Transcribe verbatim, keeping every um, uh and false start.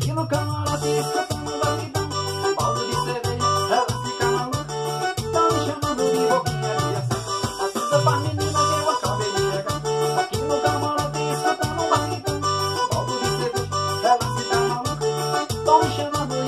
aqui no camarote escutando um batidão. Balde de cerveja, ela fica maluca, tá me chamando de boquinha de ação. Avisa pra menina que eu acabei de chegar. Aqui no camarote escutando um batidão. Balde de cerveja, ela fica maluca, tô me chamando